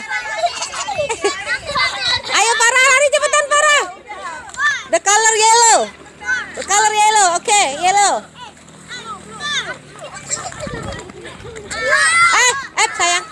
Ayo Farah, lari cepetan Farah. The color yellow. The color yellow. Oke, yellow. Sayang.